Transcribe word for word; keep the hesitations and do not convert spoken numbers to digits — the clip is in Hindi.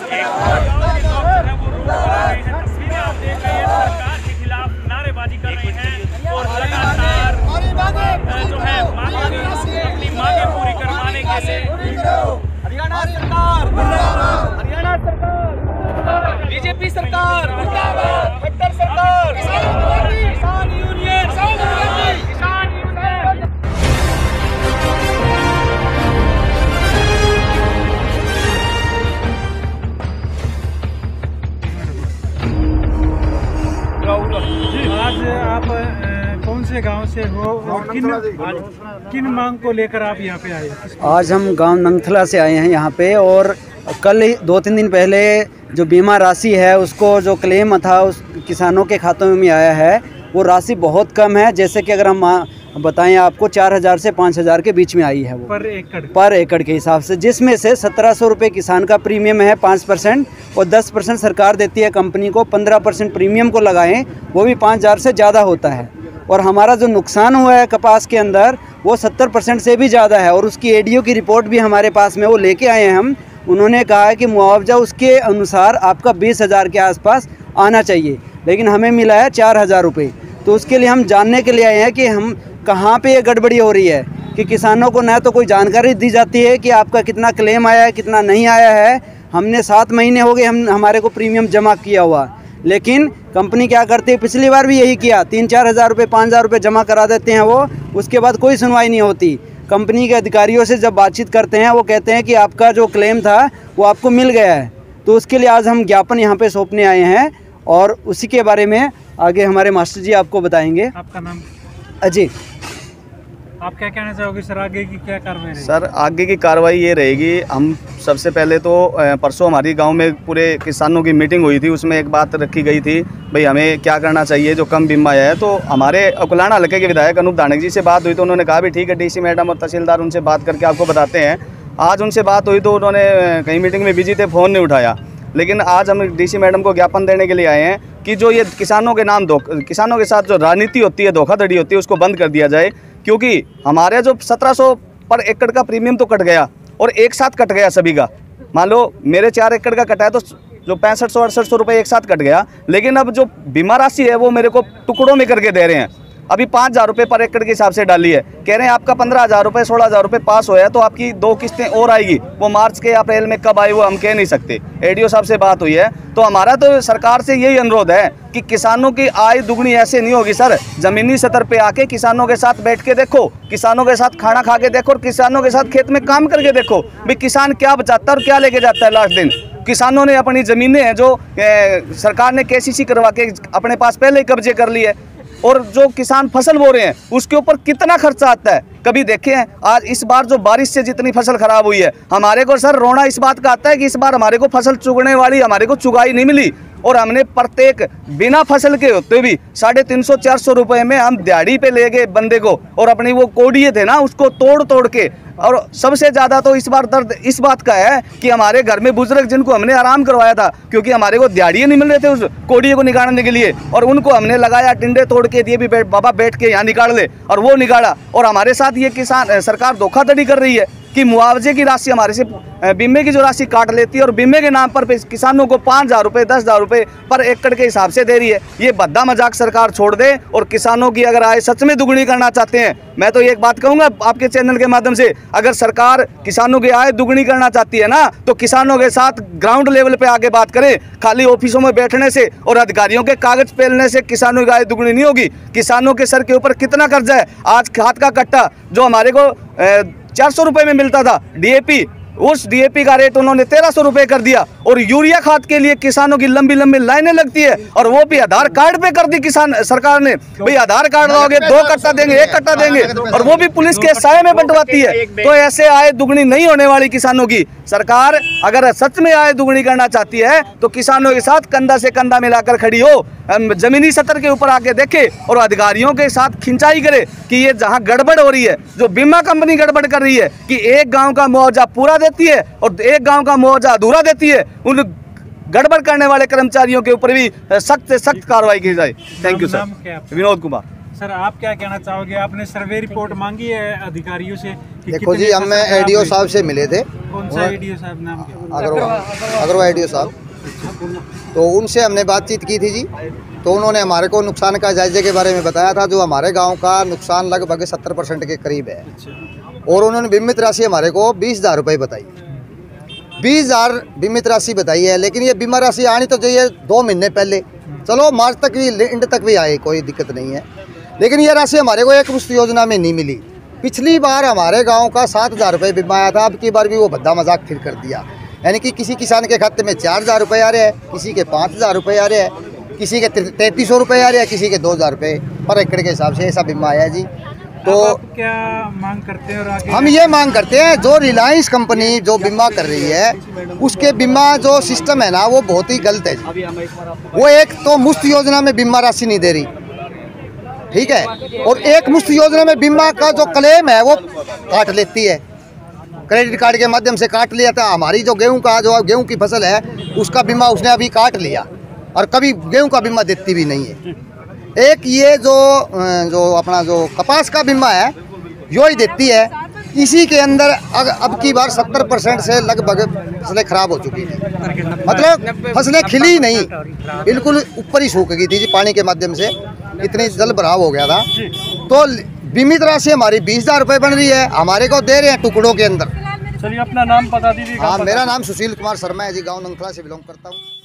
तस्वीरें आप देख रहे हैं, सरकार के खिलाफ नारेबाजी कर रहे हैं और लगातार जो है मांगे अपनी मांगे पूरी करवाने के लिए हरियाणा सरकार हरियाणा सरकार बीजेपी सरकार खट्टर सरकार किसान यूनियन किसान यूनियन। आज आप कौन से गांव से हो और किन किन मांग को लेकर आप यहाँ पे आए? आज हम गांव नंगथला से आए हैं यहाँ पे, और कल ही दो तीन दिन पहले जो बीमा राशि है उसको जो क्लेम था उस किसानों के खातों में आया है, वो राशि बहुत कम है। जैसे कि अगर हम बताएं आपको चार हज़ार से पाँच हज़ार के बीच में आई है वो पर एकड़ पर एकड़ के हिसाब से, जिसमें से सत्रह सौ रुपये किसान का प्रीमियम है पाँच परसेंट और दस परसेंट सरकार देती है कंपनी को। पंद्रह परसेंट प्रीमियम को लगाएं वो भी पाँच हज़ार से ज़्यादा होता है। और हमारा जो नुकसान हुआ है कपास के अंदर वो सत्तर परसेंट से भी ज़्यादा है, और उसकी एडीओ की रिपोर्ट भी हमारे पास में वो लेके आए हैं हम। उन्होंने कहा है कि मुआवजा उसके अनुसार आपका बीस हज़ार के आसपास आना चाहिए, लेकिन हमें मिला है चार हज़ार रुपये। तो उसके लिए हम जानने के लिए आए हैं कि हम कहाँ पे ये गड़बड़ी हो रही है, कि किसानों को न तो कोई जानकारी दी जाती है कि आपका कितना क्लेम आया है कितना नहीं आया है। हमने सात महीने हो गए हम हमारे को प्रीमियम जमा किया हुआ, लेकिन कंपनी क्या करती है, पिछली बार भी यही किया, तीन चार हज़ार रुपये पाँच हज़ार रुपये जमा करा देते हैं वो, उसके बाद कोई सुनवाई नहीं होती। कंपनी के अधिकारियों से जब बातचीत करते हैं वो कहते हैं कि आपका जो क्लेम था वो आपको मिल गया है। तो उसके लिए आज हम ज्ञापन यहाँ पे सौंपने आए हैं, और उसी के बारे में आगे हमारे मास्टर जी आपको बताएंगे। आपका नाम? अजय। आप क्या कहना चाहोगे सर, आगे की क्या कार्रवाई रहेगी? सर आगे की कार्रवाई ये रहेगी, हम सबसे पहले तो परसों हमारी गांव में पूरे किसानों की मीटिंग हुई थी, उसमें एक बात रखी गई थी भाई हमें क्या करना चाहिए जो कम बीमा है। तो हमारे अकुलाना हल्के के विधायक अनूप धानक जी से बात हुई तो उन्होंने कहा भी ठीक है डीसी मैडम और तहसीलदार उनसे बात करके आपको बताते हैं। आज उनसे बात हुई तो उन्होंने कहीं मीटिंग में बिजी थे, फ़ोन नहीं उठाया। लेकिन आज हम डीसी मैडम को ज्ञापन देने के लिए आए हैं कि जो ये किसानों के नाम धो किसानों के साथ जो राजनीति होती है, धोखाधड़ी होती है, उसको बंद कर दिया जाए। क्योंकि हमारे जो सत्रह सौ पर एकड़ का प्रीमियम तो कट गया, और एक साथ कट गया सभी का। मान लो मेरे चार एकड़ का कटा है तो जो पैंसठ सौ अड़सठ सौ रुपये एक साथ कट गया, लेकिन अब जो बीमा राशि है वो मेरे को टुकड़ों में करके दे रहे हैं। अभी पाँच हज़ार रुपये पर एकड़ के हिसाब से डाली है, कह रहे हैं आपका पंद्रह हज़ार रुपये सोलह हज़ार रुपये पास होया है तो आपकी दो किस्तें और आएगी। वो मार्च के अप्रैल में कब आई वो हम कह नहीं सकते। एडीओ साहब से बात हुई है, तो हमारा तो सरकार से यही अनुरोध है कि किसानों की आय दुगनी ऐसे नहीं होगी सर। ज़मीनी स्तर पे आके किसानों के साथ बैठ के देखो, किसानों के साथ खाना खा के देखो, और किसानों के साथ खेत में काम करके देखो भाई किसान क्या बचाता है और क्या लेके जाता है लास्ट दिन। किसानों ने अपनी ज़मीनें हैं जो ए, सरकार ने केसीसी करवा के अपने पास पहले ही कब्जे कर लिए, और जो किसान फसल बो रहे हैं उसके ऊपर कितना खर्चा आता है कभी देखे हैं? आज इस बार जो बारिश से जितनी फसल खराब हुई है, हमारे को सर रोना इस बात का आता है कि इस बार हमारे को फसल चुगने वाली हमारे को चुगाई नहीं मिली, और हमने प्रत्येक बिना फसल के होते भी साढ़े तीन सौ चार सौ रुपये में हम दिहाड़ी पे ले गए बंदे को, और अपनी वो कोडिये थे ना उसको तोड़ तोड़ के। और सबसे ज़्यादा तो इस बार दर्द इस बात का है कि हमारे घर में बुजुर्ग जिनको हमने आराम करवाया था, क्योंकि हमारे को दिहाड़ियाँ नहीं मिल रहे थे उस कोडिये को निकालने के लिए, और उनको हमने लगाया टिंडे तोड़ के दिए भी बैठ बाबा बैठ के यहाँ निकाल ले, और वो निकाला। और हमारे साथ ये किसान सरकार धोखाधड़ी कर रही है कि मुआवजे की राशि हमारे से बीमे की जो राशि काट लेती है, और बीमे के नाम पर किसानों को पाँच हज़ार रुपये दस हज़ार रुपये पर एकड़ के हिसाब से दे रही है। ये भद्दा मजाक सरकार छोड़ दे, और किसानों की अगर आय सच में दुगनी करना चाहते हैं, मैं तो एक बात कहूँगा आपके चैनल के माध्यम से, अगर सरकार किसानों की आय दुगनी करना चाहती है ना तो किसानों के साथ ग्राउंड लेवल पे आगे बात करें। खाली ऑफिसों में बैठने से और अधिकारियों के कागज पेलने से किसानों की आय दुगनी नहीं होगी। किसानों के सर के ऊपर कितना कर्जा है। आज खाद का कट्टा जो हमारे को चार सौ रुपये में मिलता था डीएपी, उस डीएपी का रेट उन्होंने तेरह सौ रुपये कर दिया, और यूरिया खाद के लिए किसानों की लंबी लंबी लाइनें लगती है, और वो भी आधार कार्ड पे कर दी किसान सरकार ने। भाई आधार कार्ड लाओगे दो कट्टा देंगे, एक कट्टा देंगे, और वो भी पुलिस के साये में बंटवाती है। तो ऐसे आय दुगनी नहीं होने वाली किसानों की। सरकार अगर सच में आय दुगनी करना चाहती है तो किसानों के साथ कंधा से कंधा मिलाकर खड़ी हो, जमीनी स्तर के ऊपर आके देखे, और अधिकारियों के साथ खिंचाई करे कि ये जहाँ गड़बड़ हो रही है, जो बीमा कंपनी गड़बड़ कर रही है कि एक गाँव का मुआवजा पूरा देती है और एक गांव का मुआवजा अधूरा देती है, उन गड़बड़ करने वाले कर्मचारियों के ऊपर भी सख्त से सख्त कार्रवाई की जाए। Thank you sir. Vinod Kumar. Sir आप क्या कहना चाहोगे? आपने सर्वे रिपोर्ट मांगी है अधिकारियों से कि देखो कितनी जी, हम फसल खराब एडीओ हुई? साहब से मिले थे। कौन सा एडीओ साहब नाम क्या? अग्रवाल अग्रवाल एडीओ साहब, तो उनसे हमने बातचीत की थी जी। तो उन्होंने हमारे को नुकसान का जायजे के बारे में बताया था। जो हमारे गांव का नुकसान लगभग सत्तर परसेंट के करीब है, और उन्होंने बीमित राशि हमारे को बीस हज़ार रुपये बताई। बीस हज़ार बीमित राशि बताई है, लेकिन ये बीमा राशि आनी तो चाहिए दो महीने पहले। चलो मार्च तक भी, एंड तक भी आए, कोई दिक्कत नहीं है, लेकिन ये राशि हमारे को एक मुश्त योजना में नहीं मिली। पिछली बार हमारे गांव का सात हज़ार रुपये बीमा आया था, अब की बार भी वो भद्दा मजाक फिर कर दिया। यानी कि किसी किसान के खाते में चार हज़ार रुपये आ रहे हैं, किसी के पाँच हज़ार रुपये आ रहे हैं, किसी के तैंतीस सौ रुपये आ रहे हैं, किसी के दो हज़ार रुपये पर एकड़ के हिसाब से ऐसा बीमा आया है जी। तो आप क्या मांग करते हैं और आगे हम ये मांग करते हैं, जो रिलायंस कंपनी जो बीमा कर रही है, उसके बीमा जो सिस्टम है ना, वो बहुत ही गलत है जी। वो एक तो मुफ्त योजना में बीमा राशि नहीं दे रही, ठीक है, और एक मुफ्त योजना में बीमा का जो क्लेम है वो काट लेती है, क्रेडिट कार्ड के माध्यम से काट लिया था। हमारी जो गेहूं का जो गेहूं की फसल है, उसका बीमा उसने अभी काट लिया, और कभी गेहूं का बीमा देती भी नहीं है। एक ये जो जो अपना जो कपास का बीमा है, यो ही देती है। इसी के अंदर अब अब की बार सत्तर परसेंट से लगभग फसलें खराब हो चुकी हैं, मतलब फसलें खिली नहीं, बिल्कुल ऊपर ही सूख गई थी जी पानी के माध्यम से, इतनी जल भराव हो गया था। तो बीमित राशि हमारी बीस हज़ार रुपये बन रही है, हमारे को दे रहे हैं टुकड़ों के अंदर। चलिए अपना नाम बता दीजिए। हाँ, मेरा नाम सुशील कुमार शर्मा है जी, गाँव नंगथला से बिलोंग करता हूँ।